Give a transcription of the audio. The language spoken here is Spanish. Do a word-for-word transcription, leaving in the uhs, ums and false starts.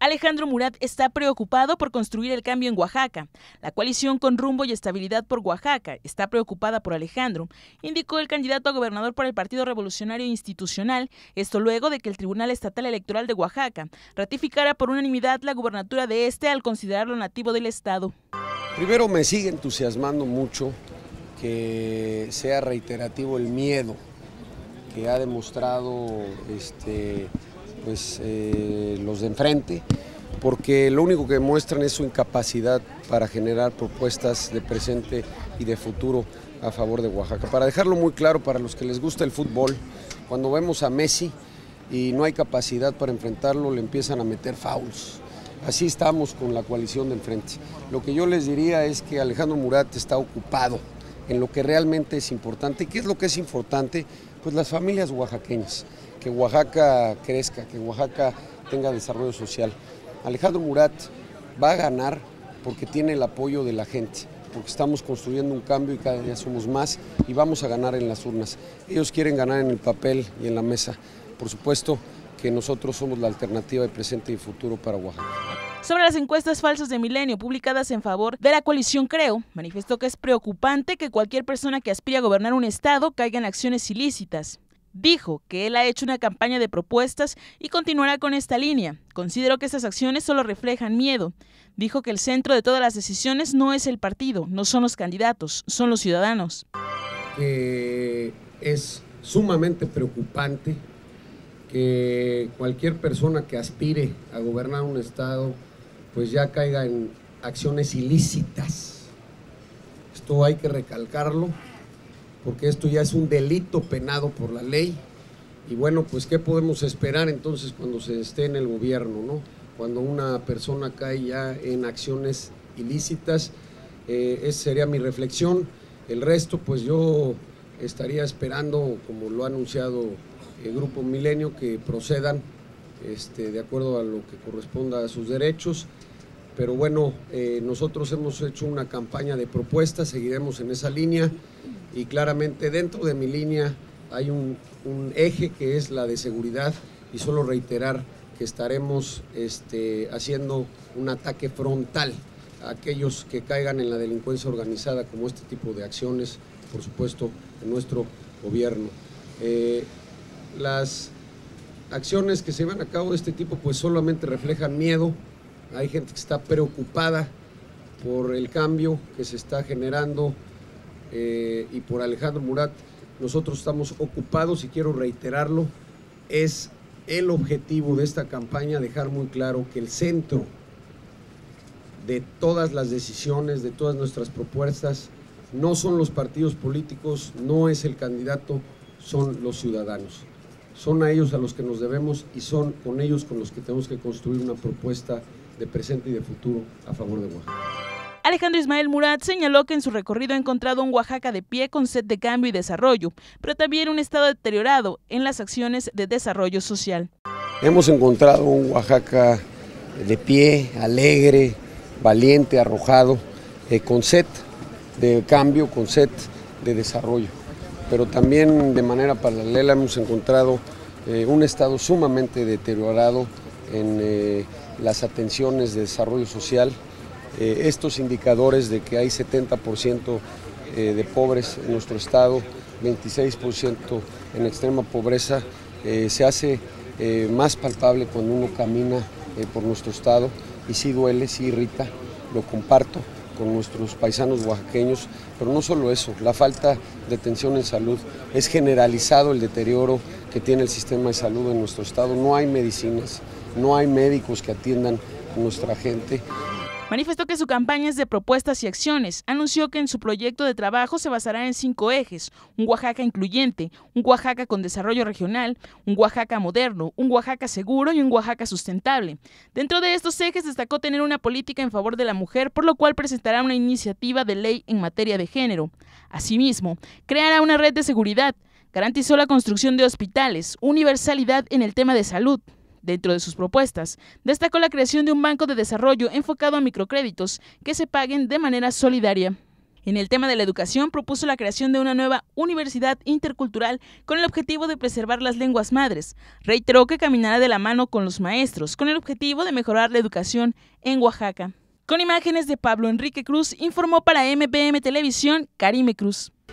Alejandro Murat está preocupado por construir el cambio en Oaxaca. La coalición con Rumbo y Estabilidad por Oaxaca está preocupada por Alejandro, indicó el candidato a gobernador por el Partido Revolucionario Institucional, esto luego de que el Tribunal Estatal Electoral de Oaxaca ratificara por unanimidad la gubernatura de este al considerarlo nativo del estado. Primero, me sigue entusiasmando mucho que sea reiterativo el miedo que ha demostrado este, pues, eh, los de enfrente, porque lo único que demuestran es su incapacidad para generar propuestas de presente y de futuro a favor de Oaxaca. Para dejarlo muy claro para los que les gusta el fútbol, cuando vemos a Messi y no hay capacidad para enfrentarlo, le empiezan a meter fouls. Así estamos con la coalición de enfrente. Lo que yo les diría es que Alejandro Murat está ocupado en lo que realmente es importante. ¿Qué es lo que es importante? Pues las familias oaxaqueñas, que Oaxaca crezca, que Oaxaca tenga desarrollo social. Alejandro Murat va a ganar porque tiene el apoyo de la gente, porque estamos construyendo un cambio y cada día somos más y vamos a ganar en las urnas. Ellos quieren ganar en el papel y en la mesa. Por supuesto que nosotros somos la alternativa de presente y futuro para Oaxaca. Sobre las encuestas falsas de Milenio publicadas en favor de la coalición Creo, manifestó que es preocupante que cualquier persona que aspire a gobernar un estado caiga en acciones ilícitas. Dijo que él ha hecho una campaña de propuestas y continuará con esta línea. Consideró que estas acciones solo reflejan miedo. Dijo que el centro de todas las decisiones no es el partido, no son los candidatos, son los ciudadanos. Que es sumamente preocupante que cualquier persona que aspire a gobernar un estado pues ya caiga en acciones ilícitas. Esto hay que recalcarlo, porque esto ya es un delito penado por la ley. Y bueno, pues ¿qué podemos esperar entonces cuando se esté en el gobierno, ¿no? Cuando una persona cae ya en acciones ilícitas, eh, esa sería mi reflexión. El resto, pues yo estaría esperando, como lo ha anunciado el Grupo Milenio, que procedan este, de acuerdo a lo que corresponda a sus derechos. Pero bueno, eh, nosotros hemos hecho una campaña de propuestas, seguiremos en esa línea y claramente dentro de mi línea hay un, un eje que es la de seguridad y solo reiterar que estaremos este, haciendo un ataque frontal a aquellos que caigan en la delincuencia organizada como este tipo de acciones, por supuesto, en nuestro gobierno. Eh, las acciones que se llevan a cabo de este tipo pues solamente reflejan miedo. Hay gente que está preocupada por el cambio que se está generando eh, y por Alejandro Murat. Nosotros estamos ocupados y quiero reiterarlo, es el objetivo de esta campaña dejar muy claro que el centro de todas las decisiones, de todas nuestras propuestas, no son los partidos políticos, no es el candidato, son los ciudadanos. Son a ellos a los que nos debemos y son con ellos con los que tenemos que construir una propuesta de presente y de futuro a favor de Oaxaca. Alejandro Ismael Murat señaló que en su recorrido ha encontrado un Oaxaca de pie con sed de cambio y desarrollo, pero también un estado deteriorado en las acciones de desarrollo social. Hemos encontrado un Oaxaca de pie, alegre, valiente, arrojado, eh, con sed de cambio, con sed de desarrollo. Pero también de manera paralela hemos encontrado eh, un estado sumamente deteriorado en eh, las atenciones de desarrollo social. Eh, estos indicadores de que hay setenta por ciento eh, de pobres en nuestro estado, veintiséis por ciento en extrema pobreza, eh, se hace eh, más palpable cuando uno camina eh, por nuestro estado y sí duele, sí irrita, lo comparto con nuestros paisanos oaxaqueños, pero no solo eso, la falta de atención en salud, es generalizado el deterioro que tiene el sistema de salud en nuestro estado, no hay medicinas, no hay médicos que atiendan a nuestra gente. Manifestó que su campaña es de propuestas y acciones. Anunció que en su proyecto de trabajo se basará en cinco ejes: un Oaxaca incluyente, un Oaxaca con desarrollo regional, un Oaxaca moderno, un Oaxaca seguro y un Oaxaca sustentable. Dentro de estos ejes destacó tener una política en favor de la mujer, por lo cual presentará una iniciativa de ley en materia de género. Asimismo, creará una red de seguridad, garantizó la construcción de hospitales, universalidad en el tema de salud. Dentro de sus propuestas, destacó la creación de un banco de desarrollo enfocado a microcréditos que se paguen de manera solidaria. En el tema de la educación, propuso la creación de una nueva universidad intercultural con el objetivo de preservar las lenguas madres. Reiteró que caminará de la mano con los maestros, con el objetivo de mejorar la educación en Oaxaca. Con imágenes de Pablo Enrique Cruz, informó para M P M Televisión, Karime Cruz.